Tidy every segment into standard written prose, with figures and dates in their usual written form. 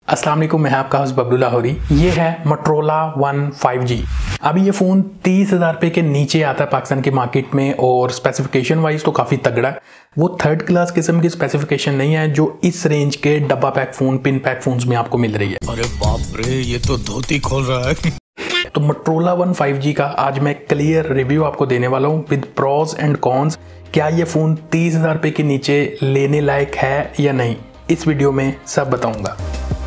अस्सलाम वालेकुम, मैं आपका होस्ट बबलू लाहौरी। ये है मोटरोला वन 5G। अभी ये फ़ोन 30,000 रुपये के नीचे आता है पाकिस्तान की मार्केट में और स्पेसिफिकेशन वाइज तो काफ़ी तगड़ा है। वो थर्ड क्लास किस्म की स्पेसिफिकेशन नहीं है जो इस रेंज के डब्बा pack phone, pin pack phones में आपको मिल रही है। अरे बाप रे, ये तो धोती खोल रहा है। तो मोटरोला वन 5G का आज मैं क्लियर रिव्यू आपको देने वाला हूँ विद प्रॉज एंड कॉन्स। क्या ये फ़ोन 30,000 रुपये के नीचे लेने लायक है या नहीं, इस वीडियो में सब बताऊँगा।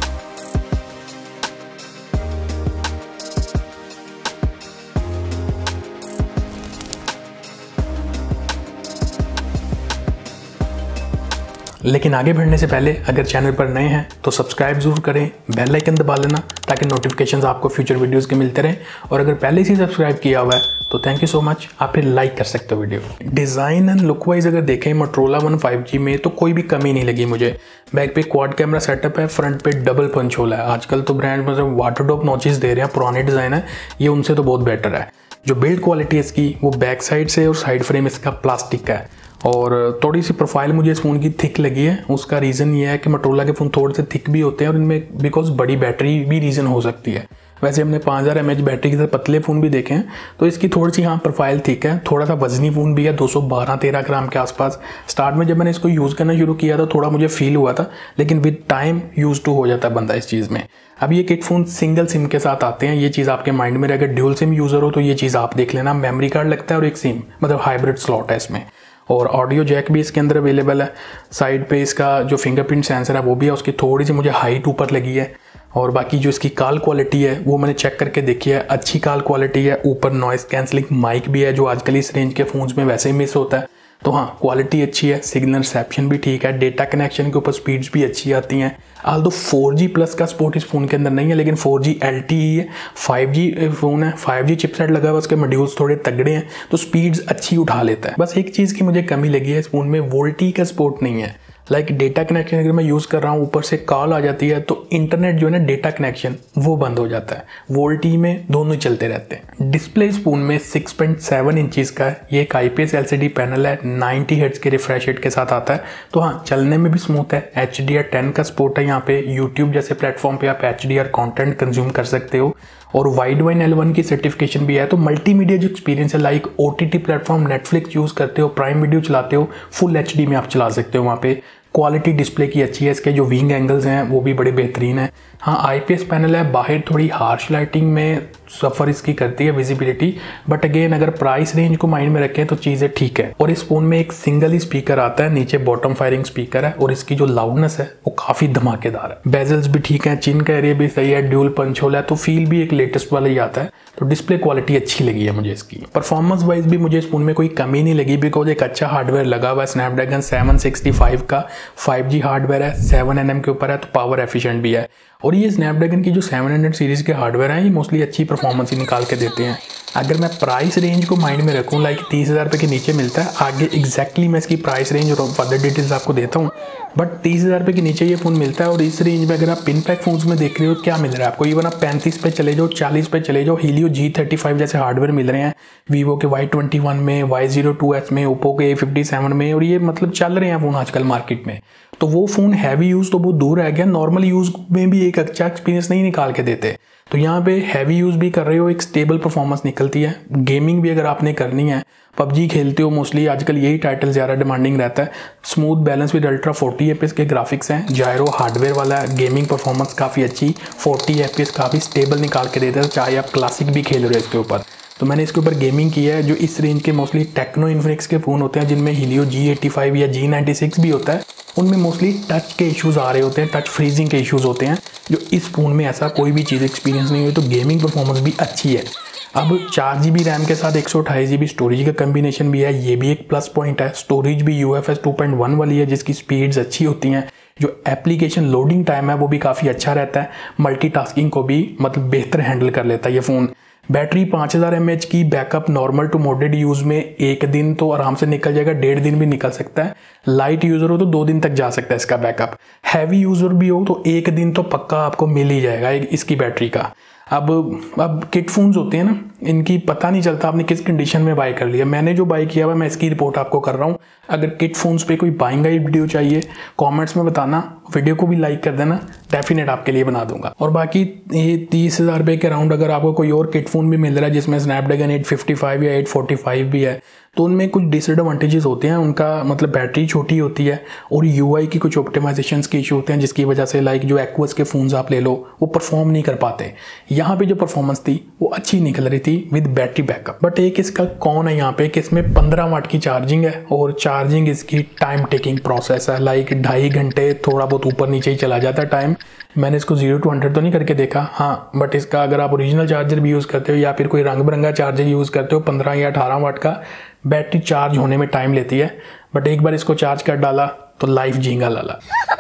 लेकिन आगे बढ़ने से पहले अगर चैनल पर नए हैं तो सब्सक्राइब जरूर करें, बेल आइकन दबा लेना ताकि नोटिफिकेशंस आपको फ्यूचर वीडियोस के मिलते रहें। और अगर पहले से सब्सक्राइब किया हुआ है तो थैंक यू सो मच, आप फिर लाइक कर सकते हो video. Design and look wise अगर देखें मोटरोला वन 5G में तो कोई भी कमी नहीं लगी मुझे। बैक पे क्वाड कैमरा सेटअप है, फ्रंट पे डबल पंच होल है। आजकल तो ब्रांड मतलब वाटर ड्रॉप नॉचेस दे रहे हैं, पुराने डिज़ाइन है, ये उनसे तो बहुत बेटर है। जो बिल्ड क्वालिटी है इसकी वो बैक साइड से और साइड फ्रेम इसका प्लास्टिक का है। और थोड़ी सी प्रोफाइल मुझे इस फ़ोन की थिक लगी है। उसका रीज़न ये है कि मोटरोला के फ़ोन थोड़े से थिक भी होते हैं और इनमें बिकॉज बड़ी बैटरी भी रीज़न हो सकती है। वैसे हमने 5000 mAh बैटरी के साथ पतले फ़ोन भी देखे हैं, तो इसकी थोड़ी सी प्रोफाइल थिक है। थोड़ा सा वजनी फ़ोन भी है, 212-13 ग्राम के आसपास। स्टार्ट में जब मैंने इसको यूज़ करना शुरू किया था थोड़ा मुझे फील हुआ था, लेकिन विद टाइम यूज टू हो जाता है बंदा इस चीज़ में। अब ये किट फ़ोन सिंगल सिम के साथ आते हैं, ये चीज़ आपके माइंड में रहे। अगर ड्यूल सिम यूज़र हो तो ये चीज़ आप देख लेना। मेमोरी कार्ड लगता है और एक सिम मतलब हाइब्रिड स्लॉट है इसमें। और ऑडियो जैक भी इसके अंदर अवेलेबल है। साइड पे इसका जो फिंगरप्रिंट सेंसर है वो भी है, उसकी थोड़ी सी मुझे हाइट ऊपर लगी है। और बाकी जो इसकी कॉल क्वालिटी है वो मैंने चेक करके देखी है, अच्छी कॉल क्वालिटी है। ऊपर नॉइस कैंसलिंग माइक भी है जो आजकल इस रेंज के फ़ोन्स में वैसे ही मिस होता है। तो हाँ, क्वालिटी अच्छी है, सिग्नल रिसेप्शन भी ठीक है, डेटा कनेक्शन के ऊपर स्पीड्स भी अच्छी आती हैं। आल्दो 4G प्लस का सपोर्ट इस फ़ोन के अंदर नहीं है, लेकिन 4G LTE है। 5G फ़ोन है, 5G चिपसेट लगा हुआ, उसके मॉड्यूल्स थोड़े तगड़े हैं तो स्पीड्स अच्छी उठा लेता है। बस एक चीज़ की मुझे कमी लगी है, इस फ़ोन में वोल्टी का सपोर्ट नहीं है। लाइक डेटा कनेक्शन अगर मैं यूज़ कर रहा हूँ, ऊपर से कॉल आ जाती है तो इंटरनेट जो है ना, डेटा कनेक्शन वो बंद हो जाता है। वोल्टी में दोनों ही चलते रहते हैं। डिस्प्ले इस फ़ोन में 6.7 इंचज़ का है। ये एक IPS LCD पैनल है, 90 हर्ट्ज़ के रिफ्रेश रेट के साथ आता है। तो हाँ, चलने में भी स्मूथ है। HDR10 का सपोर्ट है यहाँ पे। यूट्यूब जैसे प्लेटफॉर्म पे आप HDR कंटेंट कंज्यूम कर सकते हो। और वाइडवाइन L1 की सर्टिफिकेशन भी है। तो मल्टीमीडिया जो एक्सपीरियंस है, like OTT platform Netflix use करते हो, प्राइम वीडियो चलाते हो, फुल HD में आप चला सकते हो वहाँ पे। क्वालिटी डिस्प्ले की अच्छी है, इसके जो विंग एंगल्स हैं वो भी बड़े बेहतरीन है। हाँ, IPS पैनल है, बाहर थोड़ी हार्श लाइटिंग में सफ़र इसकी करती है विजिबिलिटी, बट अगेन अगर प्राइस रेंज को माइंड में रखें तो चीज़ें ठीक है। और इस फ़ोन में एक सिंगल ही स्पीकर आता है, नीचे बॉटम फायरिंग स्पीकर है और इसकी जो लाउडनेस है वो काफ़ी धमाकेदार है। बेजल्स भी ठीक है, चिन का एरिया भी सही है, ड्यूल पंच होल है, तो फील भी एक लेटेस्ट वाला ही आता है। तो डिस्प्ले क्वालिटी अच्छी लगी है मुझे इसकी। परफॉर्मेंस वाइज भी मुझे इस फ़ोन में कोई कमी नहीं लगी, बिकॉज एक अच्छा हार्डवेयर लगा हुआ है। स्नैपड्रैगन 765 का 5G हार्डवेयर है, 7nm के ऊपर है, तो पावर एफिशिएंट भी है। और ये स्नैपड्रैगन की जो 700 सीरीज़ के हार्डवेयर हैं ये मोस्टली अच्छी परफॉर्मेंस ही निकाल के देते हैं। अगर मैं प्राइस रेंज को माइंड में रखूँ, लाइक 30,000 रुपये के नीचे मिलता है। आगे एग्जैक्टली मैं इसकी प्राइस रेंज और फर्दर डिटेल्स आपको देता हूँ, बट 30,000 रुपये के नीचे ये फ़ोन मिलता है। और इस रेंज में अगर आप पिन पैक फ़ोन्स में देख रहे हो क्या मिल रहा है आपको, इवन आप 35 पे चले जाओ, 40 पे चले जाओ, हीलियो G35 जैसे हार्डवेयर मिल रहे हैं वीवो के Y21 में, Y02s में, ओप्पो के A57 में, और ये मतलब चल रहे हैं फ़ोन आजकल मार्केट में। तो वो फ़ोन हैवी यूज़ तो बहुत दूर रह गया, नॉर्मल यूज़ में भी एक अच्छा एक्सपीरियंस नहीं निकाल के देते। तो यहाँ पे हैवी यूज़ भी कर रहे हो, एक स्टेबल परफॉर्मेंस निकलती है। गेमिंग भी अगर आपने करनी है, PUBG खेलते हो मोस्टली, आजकल यही टाइटल ज़्यादा डिमांडिंग रहता है। Smooth balance with ultra 40 FPS के ग्राफिक्स हैं, जायरो हार्डवेयर वाला है, गेमिंग परफॉर्मेंस काफ़ी अच्छी, 40 FPS काफ़ी स्टेबल निकाल के देता है, चाहे आप क्लासिक भी खेल रहे हो इसके ऊपर। तो मैंने इसके ऊपर गेमिंग किया है। जो इस रेंज के मोस्टली टेक्नो इन्फिनिक्स के फ़ोन होते हैं जिनमें हीलियो G85 या G96 भी होता है, उनमें मोस्टली टच के इश्यूज़ आ रहे होते हैं, टच फ्रीजिंग के इश्यूज़ होते हैं। जो इस फ़ोन में ऐसा कोई भी चीज़ एक्सपीरियंस नहीं हुई, तो गेमिंग परफॉर्मेंस भी अच्छी है। अब 4GB रैम के साथ 128GB स्टोरेज का कम्बिनेशन भी है, ये भी एक प्लस पॉइंट है। स्टोरेज भी UFS 2.1 वाली है जिसकी स्पीड्स अच्छी होती हैं। जो एप्लीकेशन लोडिंग टाइम है वो भी काफ़ी अच्छा रहता है। मल्टीटास्किंग को भी मतलब बेहतर हैंडल कर लेता है ये फ़ोन। बैटरी 5000 mAh की, backup normal to moderate use में एक दिन तो आराम से निकल जाएगा, 1.5 दिन भी निकल सकता है। लाइट यूज़र हो तो 2 दिन तक जा सकता है इसका बैकअप। हैवी यूज़र भी हो तो 1 दिन तो पक्का आपको मिल ही जाएगा इसकी बैटरी का। अब किट फ़ोन्स होते हैं ना, इनकी पता नहीं चलता आपने किस कंडीशन में बाय कर लिया। मैंने जो बाय किया हुआ मैं इसकी रिपोर्ट आपको कर रहा हूँ। अगर किट फ़ोन्स पे कोई बाइंग गाइड वीडियो चाहिए कमेंट्स में बताना, वीडियो को भी लाइक कर देना, डेफिनेट आपके लिए बना दूंगा। और बाकी ये 30,000 रुपये के अराउंड अगर आपको कोई और किट फ़ोन भी मिल रहा है जिसमें स्नैपड्रैगन 855 या 845 भी है, तो उनमें कुछ डिसएडवांटेजेस होते हैं। उनका मतलब बैटरी छोटी होती है और यूआई की कुछ ऑप्टिमाइजेशंस के इशू होते हैं, जिसकी वजह से लाइक जो एक्वस के फ़ोन्स आप ले लो वो परफॉर्म नहीं कर पाते। यहाँ पे जो परफॉर्मेंस थी वो अच्छी निकल रही थी विद बैटरी बैकअप। बट एक इसका कौन है यहाँ पे कि इसमें 15 वाट की चार्जिंग है और चार्जिंग इसकी टाइम टेकिंग प्रोसेस है, लाइक 2.5 घंटे थोड़ा बहुत ऊपर नीचे ही चला जाता है टाइम। मैंने इसको 0 to 100 तो नहीं करके देखा, हाँ, बट इसका अगर आप ओरिजिनल चार्जर भी यूज़ करते हो या फिर कोई रंग बिरंगा चार्जर यूज़ करते हो, 15 या 18 वाट का बैटरी चार्ज होने में टाइम लेती है। बट एक बार इसको चार्ज कर डाला तो लाइफ झींगा लाला।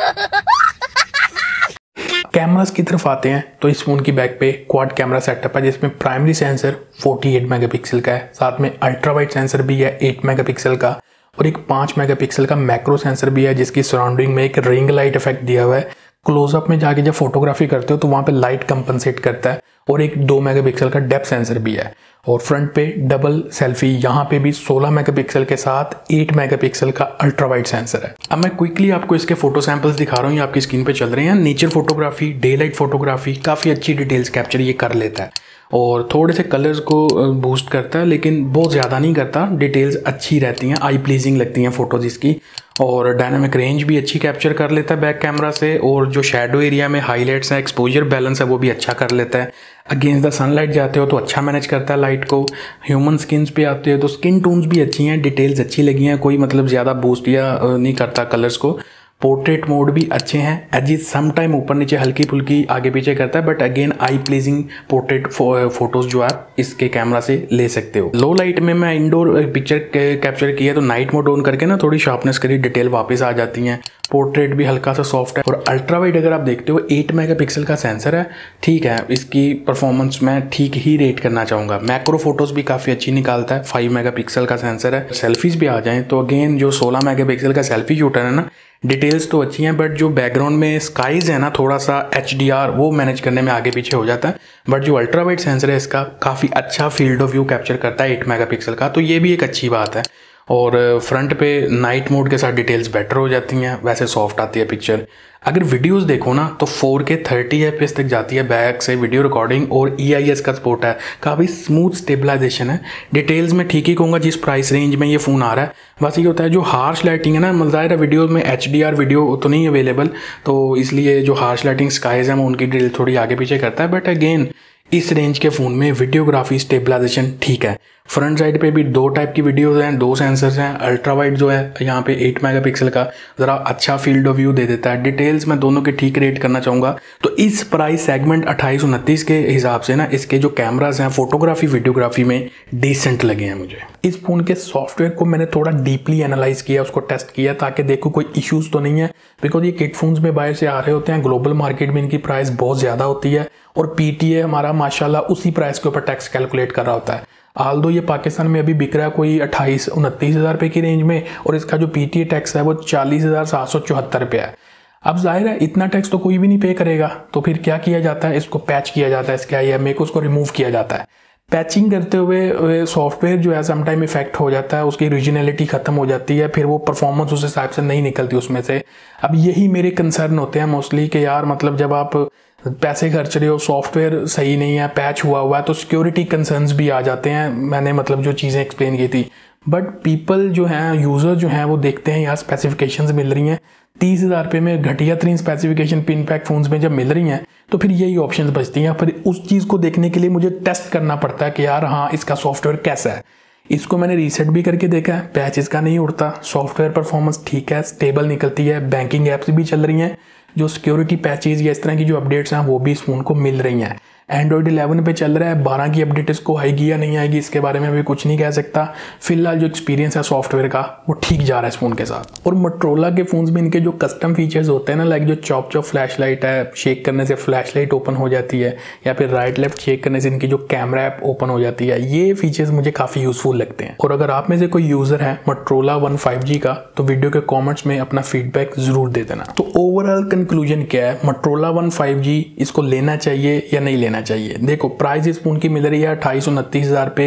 कैमरास की तरफ आते हैं तो इस फोन की बैक पे क्वाड कैमरा सेटअप है, जिसमें प्राइमरी सेंसर 48 मेगापिक्सल का है, साथ में अल्ट्रा वाइड सेंसर भी है 8 मेगापिक्सल का, और एक 5 मेगापिक्सल का मैक्रो सेंसर भी है, जिसकी सराउंडिंग में एक रिंग लाइट इफेक्ट दिया हुआ है। क्लोजअप में जाके जब फोटोग्राफी करते हो तो वहाँ पे लाइट कंपनसेट करता है, और एक 2 मेगापिक्सल का डेप्थ सेंसर भी है। और फ्रंट पे डबल सेल्फी, यहाँ पे भी 16 मेगापिक्सल के साथ 8 मेगापिक्सल का अल्ट्रा वाइड सेंसर है। अब मैं क्विकली आपको इसके फोटो सैंपल्स दिखा रहा हूँ, ये आपकी स्क्रीन पे चल रहे हैं। Nature photography, day light photography, काफ़ी अच्छी डिटेल्स कैप्चर ये कर लेता है और थोड़े से कलर्स को बूस्ट करता है, लेकिन बहुत ज़्यादा नहीं करता। डिटेल्स अच्छी रहती हैं, आई प्लीजिंग लगती हैं फ़ोटोज़ इसकी, और डायनामिक रेंज भी अच्छी कैप्चर कर लेता है बैक कैमरा से, और जो शेडो एरिया में हाईलाइट्स हैं, एक्सपोजर बैलेंस है, वो भी अच्छा कर लेता है। अगेंस्ट द सनलाइट जाते हो तो अच्छा मैनेज करता है लाइट को। ह्यूमन स्किन्स पे आते हो तो स्किन टोन्स भी अच्छी हैं, डिटेल्स अच्छी लगी हैं, कोई मतलब ज़्यादा बूस्ट या नहीं करता कलर्स को। पोर्ट्रेट मोड भी अच्छे हैं, एजिज सम टाइम ऊपर नीचे हल्की फुल्की आगे पीछे करता है, but again eye pleasing portrait photos जो आप इसके कैमरा से ले सकते हो। लो लाइट में मैं इंडोर पिक्चर कैप्चर किया तो नाइट मोड ऑन करके ना थोड़ी शार्पनेस करी, डिटेल वापस आ जाती हैं। पोर्ट्रेट भी हल्का सा सॉफ्ट है। और अल्ट्रा वाइड अगर आप देखते हो 8 मेगापिक्सल का सेंसर है, ठीक है, इसकी परफॉर्मेंस मैं ठीक ही रेट करना चाहूँगा। मैक्रो फोटोज़ भी काफ़ी अच्छी निकालता है, 5 मेगापिक्सल का सेंसर है। सेल्फीज़ भी आ जाएँ तो अगेन जो 16 मेगापिक्सल का सेल्फी शूटर है ना, डिटेल्स तो अच्छी हैं, बट जो बैकग्राउंड में स्काइज है ना, थोड़ा सा HDR वो मैनेज करने में आगे पीछे हो जाता है। बट जो अल्ट्रा वाइड सेंसर है इसका काफ़ी अच्छा फील्ड ऑफ व्यू कैप्चर करता है 8 मेगापिक्सल का, तो ये भी एक अच्छी बात है। और फ्रंट पे नाइट मोड के साथ डिटेल्स बेटर हो जाती हैं, वैसे सॉफ्ट आती है पिक्चर। अगर वीडियोस देखो ना तो 4K 30 FPS तक जाती है बैक से वीडियो रिकॉर्डिंग, और EIS का सपोर्ट है, काफ़ी स्मूथ स्टेबलाइजेशन है। डिटेल्स में ठीक ही कहूँगा जिस प्राइस रेंज में ये फ़ोन आ रहा है। बस ये होता है जो हार्श लाइटिंग है ना, मज़ाहिर है वीडियो में HDR वीडियो तो नहीं अवेलेबल, तो इसलिए जो हार्श लाइटिंग स्काइज हैं वो उनकी डिटेल थोड़ी आगे पीछे करता है। बट अगेन इस रेंज के फ़ोन में वीडियोग्राफी स्टेबलाइजेशन ठीक है। फ्रंट साइड पे भी 2 टाइप की वीडियोस हैं, 2 सेंसर्स हैं। अल्ट्रा वाइड जो है यहाँ पे 8 मेगापिक्सल का ज़रा अच्छा फील्ड ऑफ व्यू दे देता है। डिटेल्स मैं दोनों के ठीक रेट करना चाहूँगा। तो इस प्राइस सेगमेंट 2829 के हिसाब से ना इसके जो कैमरास हैं फोटोग्राफी वीडियोग्राफी में डिसेंट लगे हैं मुझे। इस फ़ोन के सॉफ्टवेयर को मैंने थोड़ा डीपली एनालाइज किया, उसको टेस्ट किया ताकि देखो कोई इश्यूज़ तो नहीं है, बिकॉज ये किट फोन्स में बाहर से आ रहे होते हैं, ग्लोबल मार्केट में इनकी प्राइस बहुत ज़्यादा होती है, और PTA हमारा माशाल्लाह उसी प्राइस के ऊपर टैक्स कैलकुलेट कर रहा होता है। आल्दो ये पाकिस्तान में अभी बिक रहा है कोई 28-29 हज़ार रुपये की रेंज में, और इसका जो PTA टैक्स है वो 40,774 रुपये है। अब जाहिर है इतना टैक्स तो कोई भी नहीं पे करेगा, तो फिर क्या किया जाता है, इसको पैच किया जाता है, इसके IMEI को उसको रिमूव किया जाता है। पैचिंग करते हुए सॉफ्टवेयर जो है समटाइम इफेक्ट हो जाता है, उसकी ओरिजिनलिटी खत्म हो जाती है, फिर वो परफॉर्मेंस उस हिसाब से नहीं निकलती उसमें से। अब यही मेरे कंसर्न होते हैं मोस्टली कि यार मतलब जब आप पैसे खर्च रहे हो, सॉफ्टवेयर सही नहीं है, पैच हुआ है, तो सिक्योरिटी कंसर्न्स भी आ जाते हैं। मैंने मतलब जो चीज़ें एक्सप्लेन की थी, बट पीपल जो हैं, यूज़र जो हैं, वो देखते हैं यार स्पेसिफिकेशंस मिल रही हैं 30,000 रुपये में, घटिया तरीन स्पेसिफिकेशन पिन पैक फोन्स में जब मिल रही हैं, तो फिर यही ऑप्शंस बचती हैं। फिर उस चीज़ को देखने के लिए मुझे टेस्ट करना पड़ता है कि यार हाँ इसका सॉफ्टवेयर कैसा है। इसको मैंने रीसेट भी करके देखा है, पैच इसका नहीं उड़ता, सॉफ्टवेयर परफॉर्मेंस ठीक है, स्टेबल निकलती है, बैंकिंग ऐप्स भी चल रही हैं, जो सिक्योरिटी पैचेज या इस तरह की जो अपडेट्स हैं वो भी इस फोन को मिल रही हैं। एंड्रॉयड 11 पे चल रहा है, 12 की अपडेट इसको आएगी या नहीं आएगी इसके बारे में अभी कुछ नहीं कह सकता। फिलहाल जो एक्सपीरियंस है सॉफ्टवेयर का वो ठीक जा रहा है इस फोन के साथ। और मोटरोला के फोन्स में इनके जो कस्टम फीचर्स होते हैं ना, लाइक जो चॉप फ्लैश लाइट है, शेक करने से फ्लैश लाइट ओपन हो जाती है, या फिर राइट लेफ्ट शेक करने से इनकी जो कैमरा ऐप ओपन हो जाती है, ये फीचर्स मुझे काफ़ी यूजफुल लगते हैं। और अगर आप में से कोई यूज़र है मोटरोला One 5G का, तो वीडियो के कॉमेंट्स में अपना फीडबैक ज़रूर दे देना। तो ओवरऑल कंक्लूजन क्या है, मोटरोला One 5G इसको लेना चाहिए या नहीं लेना चाहिए? देखो प्राइस इस फोन की मिल रही है 28-29 हज़ार रुपये,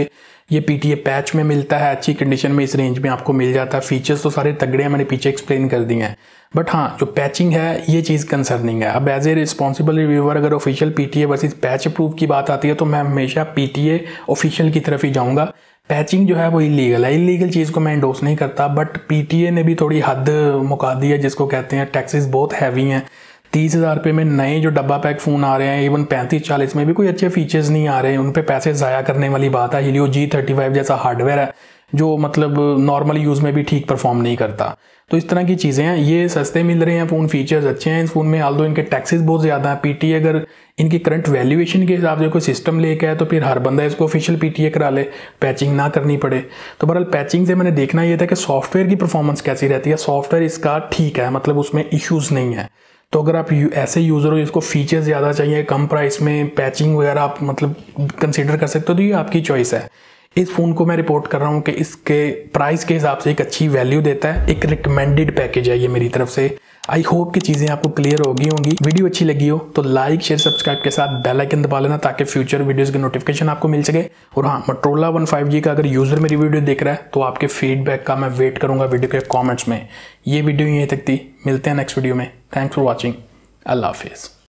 ये PTA पैच में मिलता है, अच्छी कंडीशन में इस रेंज में आपको मिल जाता है। फीचर्स तो सारे तगड़े हैं, मैंने पीछे एक्सप्लेन कर दिए हैं, बट हाँ जो पैचिंग है ये चीज़ कंसर्निंग है। अब एज ए रिस्पॉन्सिबल रिव्यूअर अगर official PTA versus patch approve की बात आती है तो मैं हमेशा PTA ऑफिशियल की तरफ ही जाऊँगा। पैचिंग जो है वो इलीगल है, इलीगल चीज़ को मैं एंडोर्स नहीं करता, बट PTA ने भी थोड़ी हद मुका दी है, जिसको कहते हैं टैक्सेस बहुत हैवी हैं। 30,000 रुपये में नए जो डब्बा पैक फ़ोन आ रहे हैं, इवन 35-40 में भी कोई अच्छे फीचर्स नहीं आ रहे हैं, उन पे पैसे ज़ाया करने वाली बात है। Helio G35 जैसा हार्डवेयर है जो मतलब नॉर्मल यूज़ में भी ठीक परफॉर्म नहीं करता। तो इस तरह की चीज़ें हैं, ये सस्ते मिल रहे हैं फ़ोन, फीचर्स अच्छे हैं इस फ़ोन में, आल्दो इनके टैक्सेस बहुत ज़्यादा हैं। PTA अगर इनकी करंट वैल्यूएशन के हिसाब से कोई सिस्टम लेके आए तो फिर हर बंदा इसको ऑफिशियल PTA करा ले, पैचिंग ना करनी पड़े। तो बहरहाल पैचिंग से मैंने देखना ये था कि सॉफ्टवेयर की परफॉर्मेंस कैसी रहती है। सॉफ्टवेयर इसका ठीक है, मतलब उसमें इश्यूज़ नहीं है। तो अगर आप ऐसे यूज़र हो जिसको फीचर्स ज़्यादा चाहिए, कम प्राइस में पैचिंग वगैरह आप मतलब कंसिडर कर सकते हो, तो ये आपकी चॉइस है। इस फ़ोन को मैं रिपोर्ट कर रहा हूँ कि इसके प्राइस के हिसाब से एक अच्छी वैल्यू देता है, एक रिकमेंडेड पैकेज है ये मेरी तरफ से। आई होप कि चीज़ें आपको क्लियर होगी होंगी। वीडियो अच्छी लगी हो तो लाइक शेयर सब्सक्राइब के साथ बेल आइकन दबा लेना ताकि फ्यूचर वीडियोस के नोटिफिकेशन आपको मिल सके। और हाँ, Motorola One 5G का अगर यूज़र मेरी वीडियो देख रहा है तो आपके फीडबैक का मैं वेट करूँगा वीडियो के कॉमेंट्स में। ये वीडियो यहीं तक थी, मिलते हैं नेक्स्ट वीडियो में। थैंक्स फॉर वॉचिंग, अल्लाह हाफिज़।